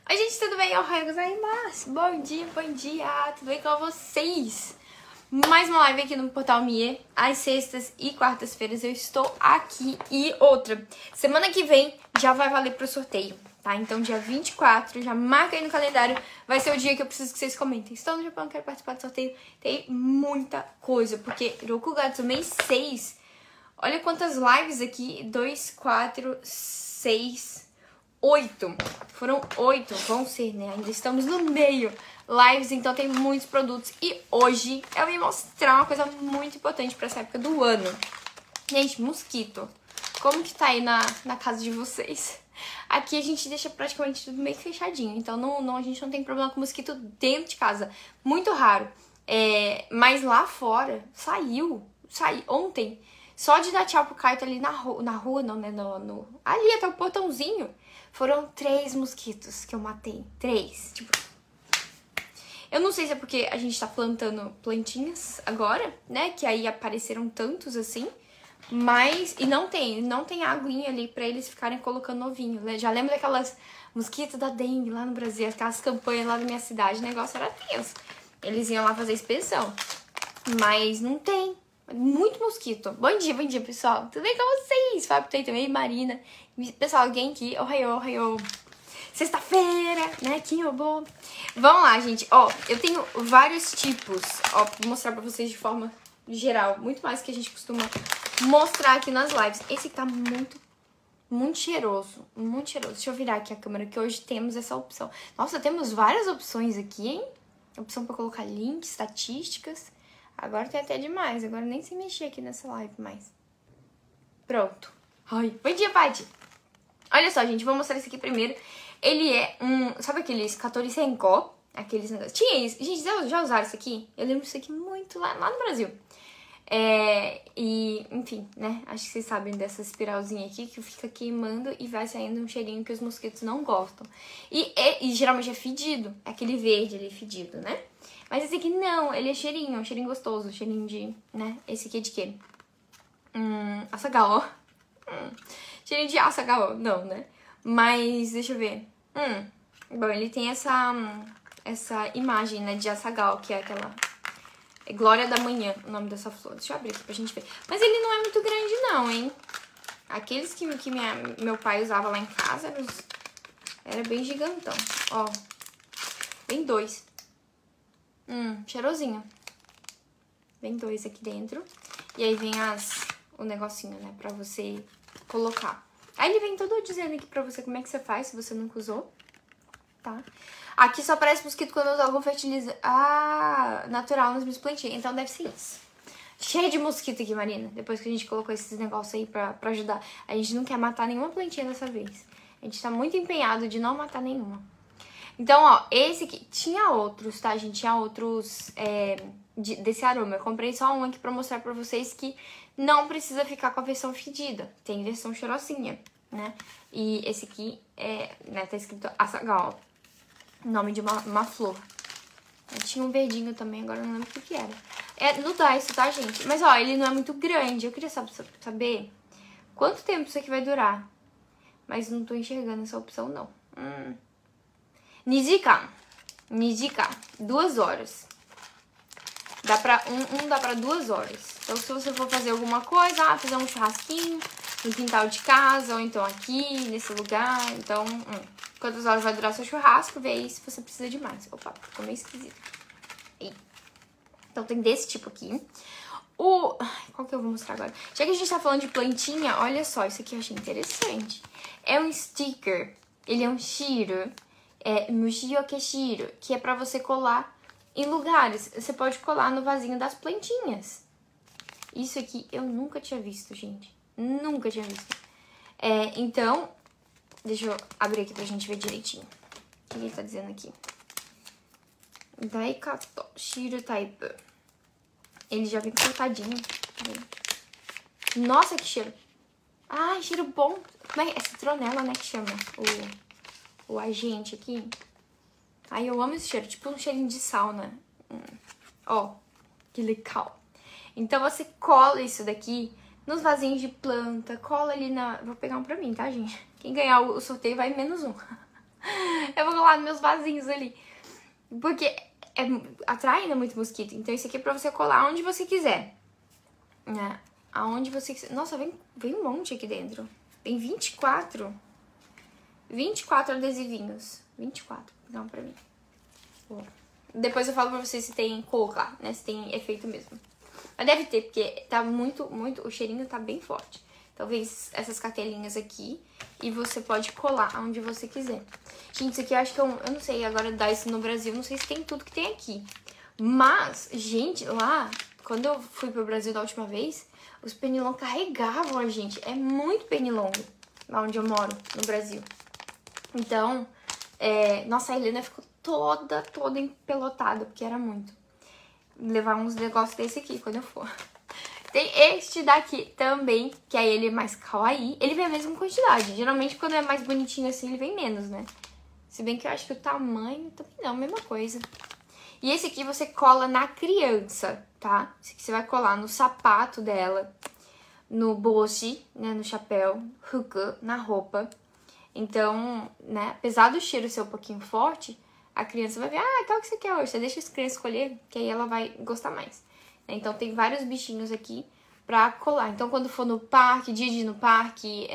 Oi, gente, tudo bem? Ohayou gozaimasu! Bom dia, tudo bem com vocês? Mais uma live aqui no Portal Mie. Às sextas e quartas-feiras eu estou aqui. E outra, semana que vem já vai valer pro sorteio, tá? Então dia 24, já marca aí no calendário, vai ser o dia que eu preciso que vocês comentem. Estou no Japão, quero participar do sorteio. Tem muita coisa, porque Rokugatsu mês 6, olha quantas lives aqui, 2, 4, 6... 8. Foram 8, vão ser, né? Ainda estamos no meio. Lives, então tem muitos produtos. E hoje eu vim mostrar uma coisa muito importante pra essa época do ano. Gente, mosquito. Como que tá aí na casa de vocês? Aqui a gente deixa praticamente tudo meio fechadinho. Então a gente não tem problema com mosquito dentro de casa. Muito raro. Mas lá fora, saiu ontem. Só de dar tchau pro Kaito ali na rua, não, né? Ali até o portãozinho. Foram 3 mosquitos que eu matei. 3. Tipo, eu não sei se é porque a gente tá plantando plantinhas agora, né? Que aí apareceram tantos assim. Mas... E não tem aguinha ali pra eles ficarem colocando ovinho. Né? Já lembro daquelas mosquitos da dengue lá no Brasil. Aquelas campanhas lá da minha cidade. O negócio era tenso. Eles iam lá fazer inspeção. Mas não tem. Muito mosquito. Bom dia, pessoal. Tudo bem com vocês? Fábio tem também, Marina. Pessoal, alguém aqui. Ohayou. Sexta-feira, né? Que bom. Vamos lá, gente. Ó, eu tenho vários tipos. Ó, vou mostrar pra vocês de forma geral. Muito mais que a gente costuma mostrar aqui nas lives. Esse aqui tá muito cheiroso. Muito cheiroso. Deixa eu virar aqui a câmera, que hoje temos essa opção. Nossa, temos várias opções aqui, hein? Opção pra colocar links, estatísticas. Agora tem até demais. Agora nem sei mexer aqui nessa live mais. Pronto. Ai, bom dia, Paty. Olha só, gente. Vou mostrar esse aqui primeiro. Ele é um... Sabe aqueles Katori Senko? Aqueles negócios. Tinha isso. Gente, já usaram isso aqui? Eu lembro disso aqui muito lá no Brasil. E, enfim, né? Acho que vocês sabem dessa espiralzinha aqui que fica queimando e vai saindo um cheirinho que os mosquitos não gostam. E geralmente é fedido. É aquele verde ali fedido, né? Mas esse aqui não, ele é cheirinho, um cheirinho gostoso, cheirinho de, né? Esse aqui é de quê? Asagao. Cheirinho de asagao, não, né? Mas, deixa eu ver. Bom, ele tem essa imagem, né, de asagao, que é aquela... É Glória da Manhã, o nome dessa flor. Deixa eu abrir aqui pra gente ver. Mas ele não é muito grande não, hein? Aqueles que meu pai usava lá em casa, era bem gigantão. Ó, vem 2. Cheirosinho. Vem 2 aqui dentro. E aí vem o negocinho, né? Pra você colocar. Aí ele vem todo dizendo aqui pra você como é que você faz, se você nunca usou. Tá? Aqui só parece mosquito quando eu uso algum fertilizante natural nas minhas plantinhas. Então deve ser isso. Cheio de mosquito aqui, Marina. Depois que a gente colocou esses negócios aí pra ajudar. A gente não quer matar nenhuma plantinha dessa vez. A gente tá muito empenhado de não matar nenhuma. Então, ó, esse aqui, tinha outros, tá, gente? Tinha outros desse aroma. Eu comprei só um aqui pra mostrar pra vocês que não precisa ficar com a versão fedida. Tem versão cheirosinha, né? E esse aqui né, tá escrito asagao, nome de uma flor. Tinha um verdinho também, agora eu não lembro o que era. É no Daiso, tá, gente? Mas, ó, ele não é muito grande. Eu queria saber quanto tempo isso aqui vai durar. Mas não tô enxergando essa opção, não. 2 時間 2 horas. Dá pra dá pra 2 horas. Então se você for fazer alguma coisa, fazer um churrasquinho no quintal de casa, ou então aqui, nesse lugar, então quantas horas vai durar seu churrasco, vê aí se você precisa de mais. Opa, ficou meio esquisito. Então tem desse tipo aqui. Qual que eu vou mostrar agora? Já que a gente tá falando de plantinha, olha só, isso aqui eu achei interessante. É um sticker, ele é um shiro. Mushiyokeshiro, que é pra você colar em lugares. Você pode colar no vasinho das plantinhas. Isso aqui eu nunca tinha visto, gente. Nunca tinha visto. Então, deixa eu abrir aqui pra gente ver direitinho. O que ele tá dizendo aqui? Daikato Shiro Type. Ele já vem cortadinho. Nossa, que cheiro. Ai, cheiro bom. Como é citronela, né, que chama o agente aqui. Ai, eu amo esse cheiro, tipo um cheirinho de sauna. Ó, que legal. Então você cola isso daqui nos vasinhos de planta, cola ali na... Vou pegar um pra mim, tá, gente? Quem ganhar o sorteio vai -1. Eu vou colar nos meus vasinhos ali. Porque atrai, né, muito mosquito. Então esse aqui é pra você colar onde você quiser. Né? Aonde você quiser. Nossa, vem um monte aqui dentro. Tem 24 adesivinhos. 24. Não, pra mim. Bom, depois eu falo pra vocês se tem cor lá, né? Se tem efeito mesmo. Mas deve ter, porque tá muito... O cheirinho tá bem forte. Talvez essas cartelinhas aqui. E você pode colar onde você quiser. Gente, isso aqui eu acho que eu não sei agora dar isso no Brasil. Não sei se tem tudo que tem aqui. Mas, gente, lá... Quando eu fui pro Brasil da última vez, os pernilongos carregavam a gente. É muito pernilongo lá onde eu moro, no Brasil. Então, nossa, a Helena ficou toda empelotada, porque era muito. Levar uns negócios desse aqui quando eu for. Tem este daqui também, que aí ele é mais kawaii. Ele vem a mesma quantidade. Geralmente, quando é mais bonitinho assim, ele vem menos, né? Se bem que eu acho que o tamanho também não, a mesma coisa. E esse aqui você cola na criança, tá? Esse aqui você vai colar no sapato dela, no boshi, né, no chapéu, huku, na roupa. Então, né, apesar do cheiro ser um pouquinho forte, a criança vai ver, qual que você quer hoje? Você deixa as crianças escolher, que aí ela vai gostar mais. Então, tem vários bichinhos aqui pra colar. Então, quando for no parque, dia de ir no parque,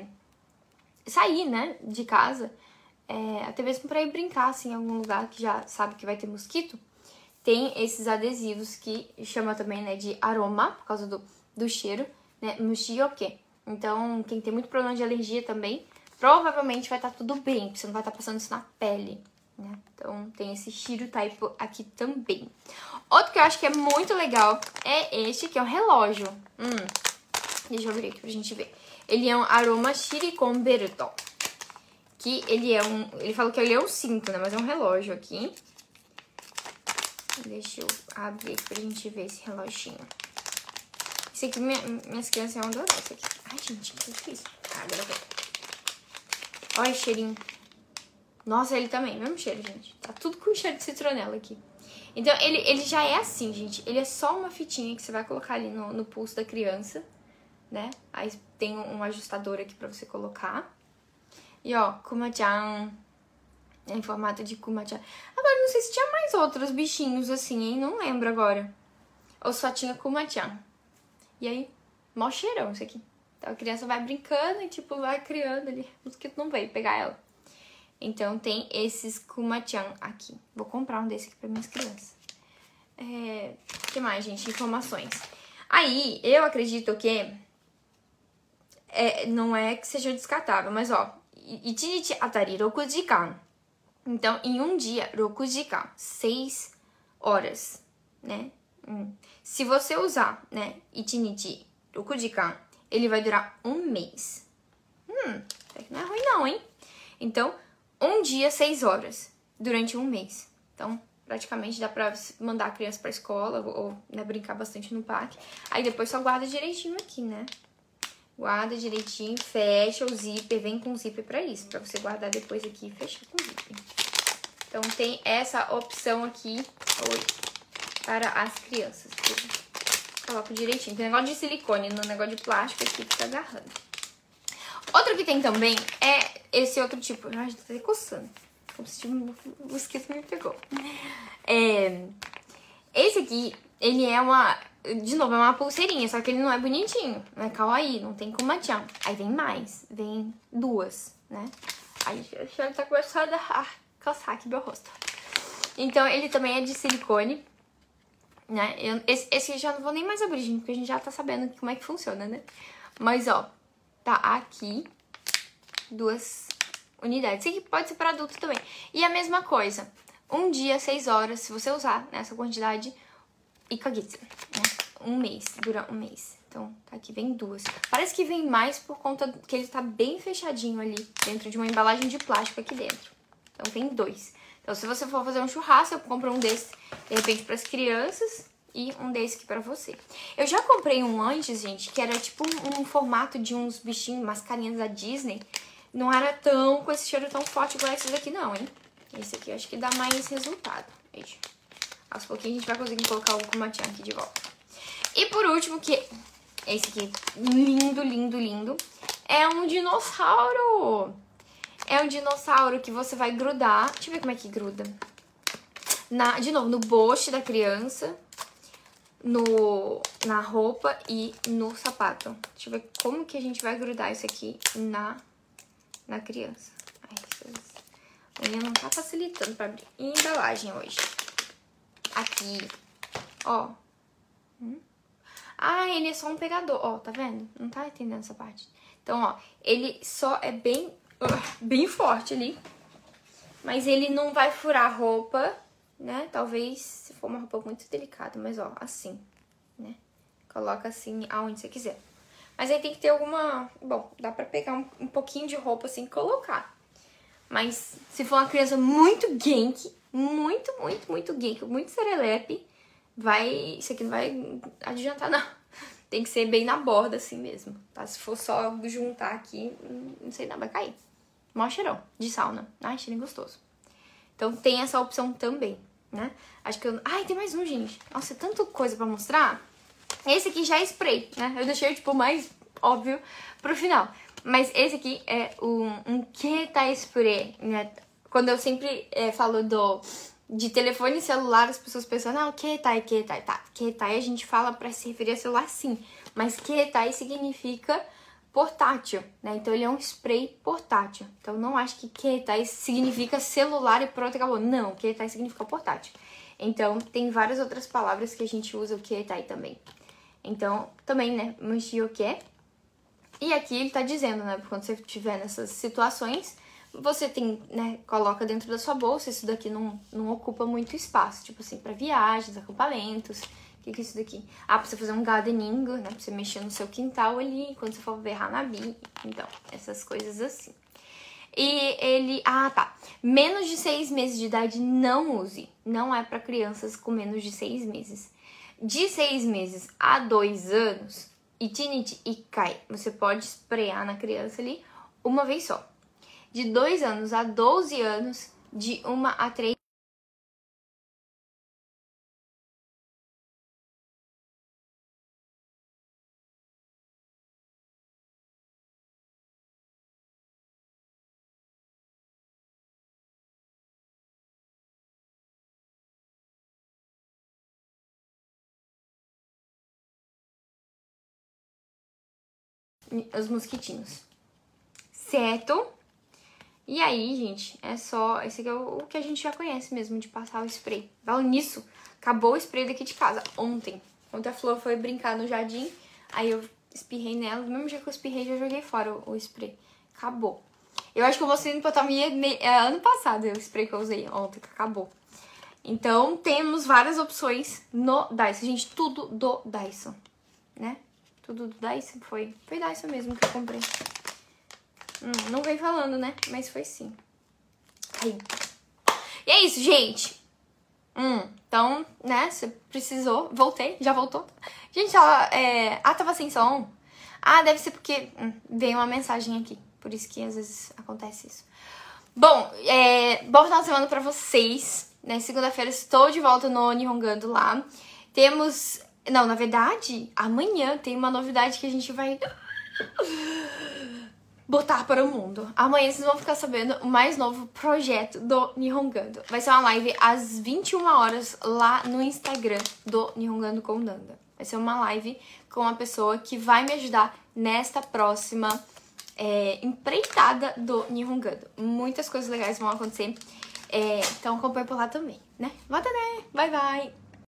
sair, né, de casa... até mesmo pra ir brincar, assim, em algum lugar que já sabe que vai ter mosquito, tem esses adesivos que chama também, né, de aroma, por causa do cheiro, né, mushioke. Então, quem tem muito problema de alergia também, provavelmente vai estar tudo bem, porque você não vai estar passando isso na pele, né. Então, tem esse shiro type aqui também. Outro que eu acho que é muito legal é este, que é um relógio. Deixa eu abrir aqui pra gente ver. Ele é um aroma shirikon beruto. Que ele falou que ele é um cinto, né? Mas é um relógio aqui. Deixa eu abrir aqui pra gente ver esse reloginho. Esse aqui, minhas crianças vão adorar esse aqui. Ai, gente, que difícil. Agora vai. Olha o cheirinho. Nossa, ele também, mesmo cheiro, gente. Tá tudo com cheiro de citronela aqui. Então, ele já é assim, gente. Ele é só uma fitinha que você vai colocar ali no pulso da criança, né? Aí tem um ajustador aqui pra você colocar. E ó, Kuma-chan, em formato de Kuma-chan. Agora, não sei se tinha mais outros bichinhos assim, hein? Não lembro agora. Ou só tinha Kuma-chan. E aí, mó cheirão isso aqui. Então a criança vai brincando e tipo, vai criando ali. O mosquito não veio pegar ela. Então tem esses Kuma-chan aqui. Vou comprar um desse aqui para minhas crianças. O que mais, gente? Informações. Aí, eu acredito que... não é que seja descartável, mas ó... 1日あたり6時間. Então, em um dia, 6時間, 6 horas, né? Se você usar, né, 1日6時間, ele vai durar um mês. Não é ruim não, hein? Então, um dia, 6 horas, durante um mês. Então, praticamente dá pra mandar a criança pra escola ou né, brincar bastante no parque. Aí depois só guarda direitinho aqui, né? Guarda direitinho, fecha o zíper, vem com zíper pra isso, pra você guardar depois aqui e fechar com zíper. Então tem essa opção aqui para as crianças. Coloco direitinho. Tem negócio de silicone, no negócio de plástico aqui que tá agarrando. Outro que tem também é esse outro tipo. Ai, tá até coçando. Como se um mosquito me pegou. Esse aqui, ele é uma... De novo, é uma pulseirinha, só que ele não é bonitinho. Não é kawaii, não tem Kuma-chan. Aí vem mais, vem 2, né? Aí o cheiro tá começando a coçar aqui meu rosto. Então, ele também é de silicone, né? Esse eu já não vou nem mais abrir, gente, porque a gente já tá sabendo como é que funciona, né? Mas, ó, tá aqui 2 unidades. Esse aqui pode ser para adulto também. E a mesma coisa, um dia, 6 horas, se você usar nessa quantidade... E kagitsu, né? Um mês, dura um mês. Então, tá aqui, vem 2. Parece que vem mais por conta que ele tá bem fechadinho ali, dentro de uma embalagem de plástico aqui dentro. Então, vem 2. Então, se você for fazer um churrasco, eu compro um desse, de repente, pras crianças e um desse aqui pra você. Eu já comprei um antes, gente, que era tipo um formato de uns bichinhos, umas carinhas da Disney. Não era tão, com esse cheiro tão forte igual esses aqui, não, hein? Esse aqui eu acho que dá mais resultado. Veja. Aos pouquinhos a gente vai conseguir colocar o Kuma-chan aqui de volta. E por último, que esse aqui, lindo, lindo, lindo, é um dinossauro. É um dinossauro que você vai grudar. Deixa eu ver como é que gruda. De novo, no boche da criança, na roupa e no sapato. Deixa eu ver como que a gente vai grudar isso aqui na criança. Ai, a unha não tá facilitando pra abrir embalagem hoje. Aqui, ó. Ah, ele é só um pegador, ó, tá vendo? Não tá entendendo essa parte. Então, ó, ele só é bem forte ali. Mas ele não vai furar a roupa, né? Talvez se for uma roupa muito delicada, mas ó, assim, né? Coloca assim aonde você quiser. Mas aí tem que ter alguma... Bom, dá pra pegar um pouquinho de roupa assim e colocar. Mas se for uma criança muito gank, muito gank, muito serelepe, isso aqui não vai adiantar, não. Tem que ser bem na borda assim mesmo, tá? Se for só juntar aqui, não sei não, vai cair. Mó cheirão de sauna. Ai, cheirinho gostoso. Então tem essa opção também, né? Acho que eu... Ai, tem mais um, gente. Nossa, é tanta coisa pra mostrar. Esse aqui já é spray, né? Eu deixei, tipo, mais óbvio pro final. Mas esse aqui é um Keta Spray, né? Quando eu sempre falo de telefone celular, as pessoas pensam, não, Ketai, tá. Ketai a gente fala pra se referir a celular sim, mas Ketai significa portátil, né? Então ele é um spray portátil. Então não acho que Ketai significa celular e pronto, acabou. Não, Ketai significa portátil. Então tem várias outras palavras que a gente usa o Ketai também. Então, também, né, Mushioke. E aqui ele tá dizendo, né, quando você estiver nessas situações, você tem, né, coloca dentro da sua bolsa, isso daqui não ocupa muito espaço, tipo assim, pra viagens, acampamentos. O que é isso daqui? Ah, pra você fazer um gardening, né, pra você mexer no seu quintal ali, quando você for ver Hanabi, então, essas coisas assim. E ele, menos de 6 meses de idade não use, não é pra crianças com menos de 6 meses. De 6 meses a 2 anos, Itinite Ikai, você pode sprayar na criança ali uma vez só. De 2 anos a 12 anos, de 1 a 3 os mosquitinhos. Certo? E aí, gente, é só... Esse aqui é o que a gente já conhece mesmo, de passar o spray. Falando nisso, acabou o spray daqui de casa ontem. Ontem a Flor foi brincar no jardim, aí eu espirrei nela. Do mesmo jeito que eu espirrei, já joguei fora o spray. Acabou. Eu acho que eu mostrei no Potamia ano passado, o spray que eu usei ontem, que acabou. Então, temos várias opções no Dyson. Gente, tudo do Dyson, né? Tudo do Dyson foi Dyson mesmo que eu comprei. Não veio falando, né? Mas foi sim. Aí. E é isso, gente. Então, né? Você precisou. Voltei. Já voltou. Gente, ela... tava sem som. Deve ser porque veio uma mensagem aqui. Por isso que às vezes acontece isso. Bom, bom final de semana pra vocês. Né? Segunda-feira estou de volta no Nihongando lá. Temos... Não, na verdade, amanhã tem uma novidade que a gente vai... botar para o mundo. Amanhã vocês vão ficar sabendo o mais novo projeto do Nihongando. Vai ser uma live às 21 horas lá no Instagram do Nihongando com Nanda. Vai ser uma live com uma pessoa que vai me ajudar nesta próxima empreitada do Nihongando. Muitas coisas legais vão acontecer. Então acompanha por lá também, né? Bota, né? Bye, bye!